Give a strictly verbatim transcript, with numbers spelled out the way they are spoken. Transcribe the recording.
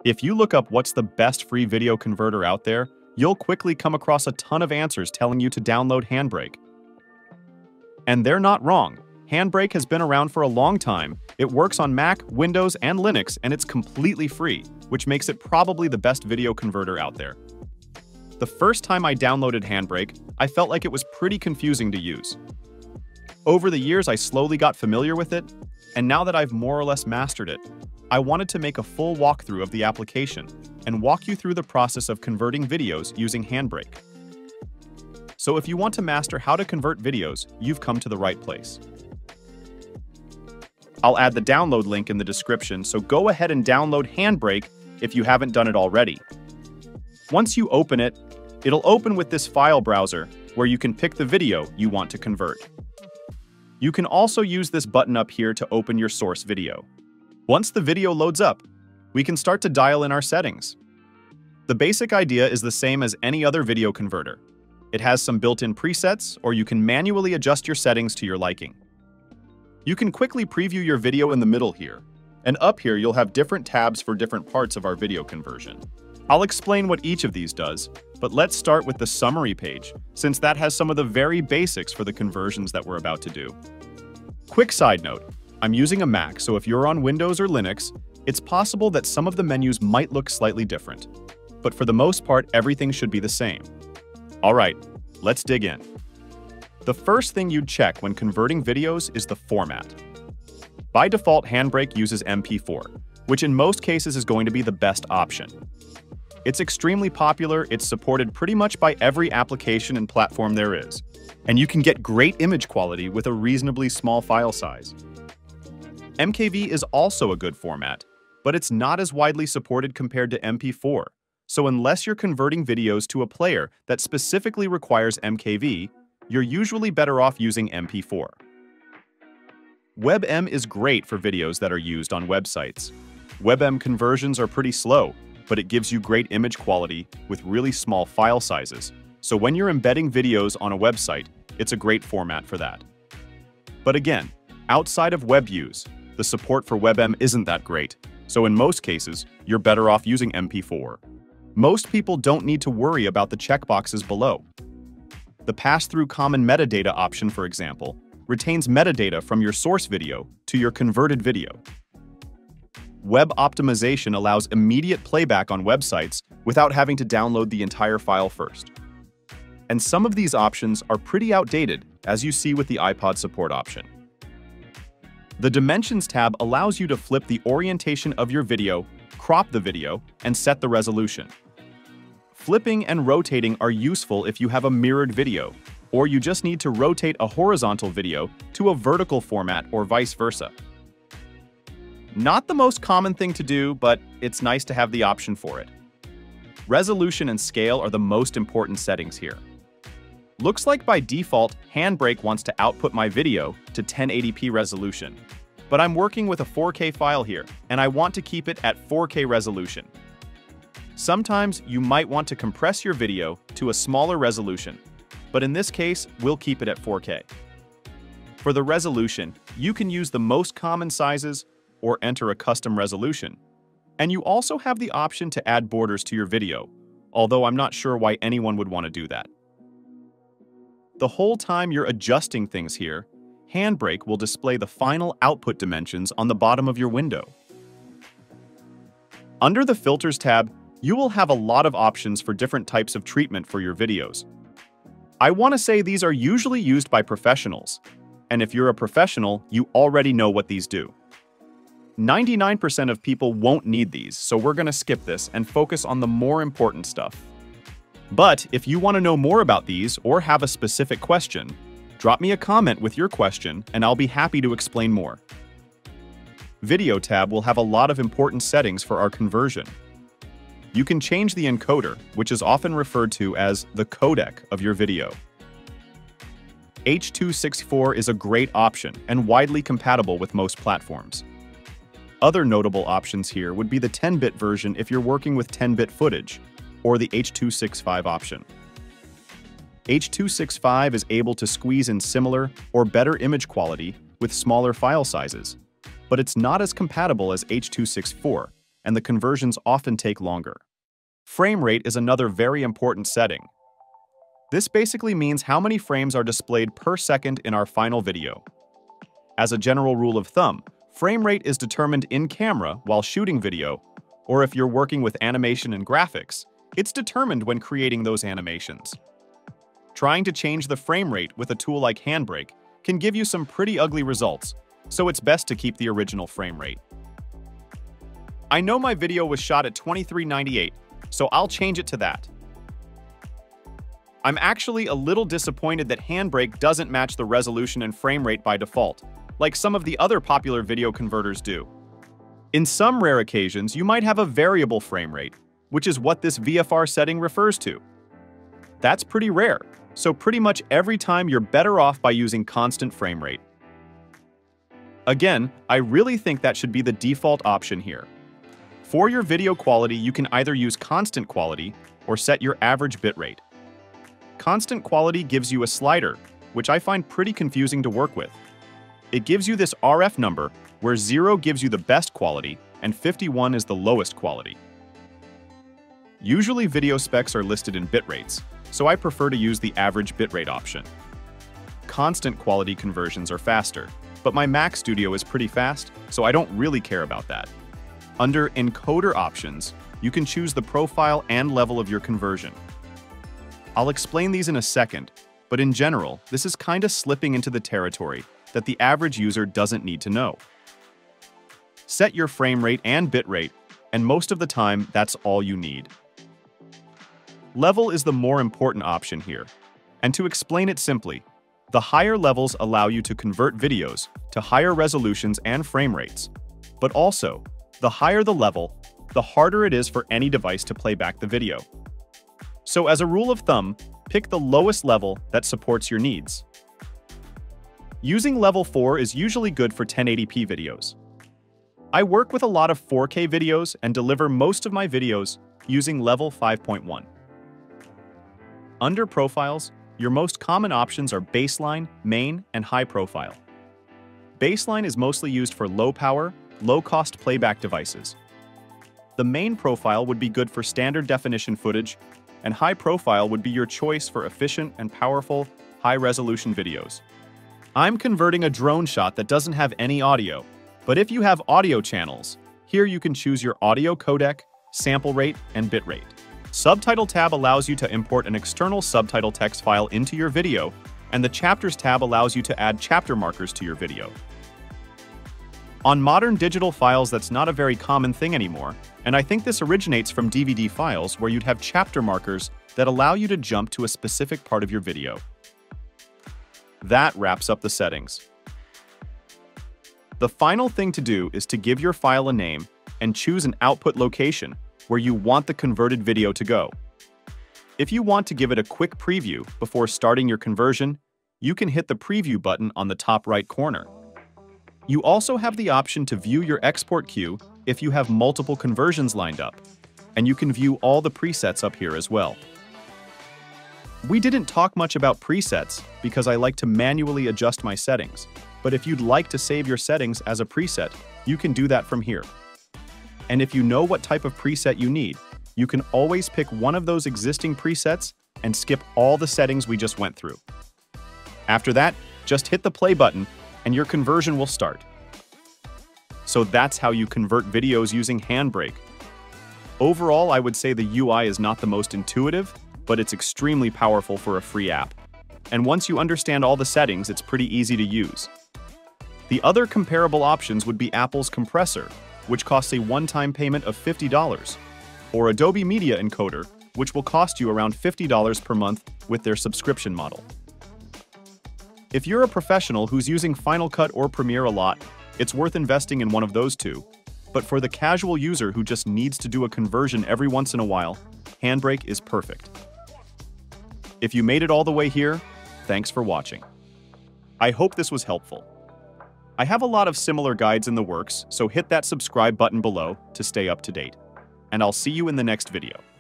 If you look up what's the best free video converter out there, you'll quickly come across a ton of answers telling you to download HandBrake. And they're not wrong. HandBrake has been around for a long time. It works on Mac, Windows, and Linux, and it's completely free, which makes it probably the best video converter out there. The first time I downloaded HandBrake, I felt like it was pretty confusing to use. Over the years, I slowly got familiar with it, and now that I've more or less mastered it, I wanted to make a full walkthrough of the application and walk you through the process of converting videos using HandBrake. So if you want to master how to convert videos, you've come to the right place. I'll add the download link in the description, so go ahead and download HandBrake if you haven't done it already. Once you open it, it'll open with this file browser where you can pick the video you want to convert. You can also use this button up here to open your source video. Once the video loads up, we can start to dial in our settings. The basic idea is the same as any other video converter. It has some built-in presets, or you can manually adjust your settings to your liking. You can quickly preview your video in the middle here, and up here you'll have different tabs for different parts of our video conversion. I'll explain what each of these does, but let's start with the summary page, since that has some of the very basics for the conversions that we're about to do. Quick side note, I'm using a Mac, so if you're on Windows or Linux, it's possible that some of the menus might look slightly different. But for the most part, everything should be the same. Alright, let's dig in. The first thing you'd check when converting videos is the format. By default, HandBrake uses M P four, which in most cases is going to be the best option. It's extremely popular, it's supported pretty much by every application and platform there is, and you can get great image quality with a reasonably small file size. M K V is also a good format, but it's not as widely supported compared to M P four, so unless you're converting videos to a player that specifically requires M K V, you're usually better off using M P four. WebM is great for videos that are used on websites. WebM conversions are pretty slow, but it gives you great image quality with really small file sizes, so when you're embedding videos on a website, it's a great format for that. But again, outside of web use, the support for WebM isn't that great, so in most cases, you're better off using M P four. Most people don't need to worry about the checkboxes below. The pass-through common metadata option, for example, retains metadata from your source video to your converted video. Web optimization allows immediate playback on websites without having to download the entire file first. And some of these options are pretty outdated, as you see with the iPod support option. The Dimensions tab allows you to flip the orientation of your video, crop the video, and set the resolution. Flipping and rotating are useful if you have a mirrored video, or you just need to rotate a horizontal video to a vertical format or vice versa. Not the most common thing to do, but it's nice to have the option for it. Resolution and scale are the most important settings here. Looks like by default, HandBrake wants to output my video to ten eighty p resolution. But I'm working with a four K file here, and I want to keep it at four K resolution. Sometimes you might want to compress your video to a smaller resolution, but in this case, we'll keep it at four K. For the resolution, you can use the most common sizes or enter a custom resolution. And you also have the option to add borders to your video, although I'm not sure why anyone would want to do that. The whole time you're adjusting things here, HandBrake will display the final output dimensions on the bottom of your window. Under the Filters tab, you will have a lot of options for different types of treatment for your videos. I want to say these are usually used by professionals, and if you're a professional, you already know what these do. ninety-nine percent of people won't need these, so we're going to skip this and focus on the more important stuff. But if you want to know more about these or have a specific question, drop me a comment with your question and I'll be happy to explain more. Video tab will have a lot of important settings for our conversion. You can change the encoder, which is often referred to as the codec of your video. H two sixty-four is a great option and widely compatible with most platforms. Other notable options here would be the ten bit version if you're working with ten bit footage, or the H two sixty-five option. H two sixty-five is able to squeeze in similar or better image quality with smaller file sizes, but it's not as compatible as H two sixty-four, and the conversions often take longer. Frame rate is another very important setting. This basically means how many frames are displayed per second in our final video. As a general rule of thumb, frame rate is determined in camera while shooting video, or if you're working with animation and graphics, it's determined when creating those animations. Trying to change the frame rate with a tool like HandBrake can give you some pretty ugly results, so it's best to keep the original frame rate. I know my video was shot at twenty-three ninety-eight, so I'll change it to that. I'm actually a little disappointed that HandBrake doesn't match the resolution and frame rate by default, like some of the other popular video converters do. In some rare occasions, you might have a variable frame rate, which is what this V F R setting refers to. That's pretty rare, so pretty much every time you're better off by using constant frame rate. Again, I really think that should be the default option here. For your video quality, you can either use constant quality or set your average bitrate. Constant quality gives you a slider, which I find pretty confusing to work with. It gives you this R F number, where zero gives you the best quality and fifty-one is the lowest quality. Usually video specs are listed in bitrates, so I prefer to use the average bitrate option. Constant quality conversions are faster, but my Mac Studio is pretty fast, so I don't really care about that. Under encoder options, you can choose the profile and level of your conversion. I'll explain these in a second, but in general, this is kinda slipping into the territory that the average user doesn't need to know. Set your frame rate and bitrate, and most of the time, that's all you need. Level is the more important option here, and to explain it simply, the higher levels allow you to convert videos to higher resolutions and frame rates, but also, the higher the level, the harder it is for any device to play back the video. So as a rule of thumb, pick the lowest level that supports your needs. Using level four is usually good for ten eighty p videos. I work with a lot of four K videos and deliver most of my videos using level five point one. Under profiles, your most common options are baseline, main, and high profile. Baseline is mostly used for low power, low-cost playback devices. The main profile would be good for standard definition footage, and high profile would be your choice for efficient and powerful, high-resolution videos. I'm converting a drone shot that doesn't have any audio, but if you have audio channels, here you can choose your audio codec, sample rate, and bitrate. Subtitle tab allows you to import an external subtitle text file into your video, and the Chapters tab allows you to add chapter markers to your video. On modern digital files, that's not a very common thing anymore, and I think this originates from D V D files where you'd have chapter markers that allow you to jump to a specific part of your video. That wraps up the settings. The final thing to do is to give your file a name and choose an output location where you want the converted video to go. If you want to give it a quick preview before starting your conversion, you can hit the preview button on the top right corner. You also have the option to view your export queue if you have multiple conversions lined up, and you can view all the presets up here as well. We didn't talk much about presets because I like to manually adjust my settings, but if you'd like to save your settings as a preset, you can do that from here. And if you know what type of preset you need, you can always pick one of those existing presets and skip all the settings we just went through. After that, just hit the play button and your conversion will start. So that's how you convert videos using HandBrake. Overall, I would say the U I is not the most intuitive, but it's extremely powerful for a free app. And once you understand all the settings, it's pretty easy to use. The other comparable options would be Apple's compressor, which costs a one-time payment of fifty dollars, or Adobe Media Encoder, which will cost you around fifty dollars per month with their subscription model. If you're a professional who's using Final Cut or Premiere a lot, it's worth investing in one of those two. But for the casual user who just needs to do a conversion every once in a while, HandBrake is perfect. If you made it all the way here, thanks for watching. I hope this was helpful. I have a lot of similar guides in the works, so hit that subscribe button below to stay up to date. And I'll see you in the next video.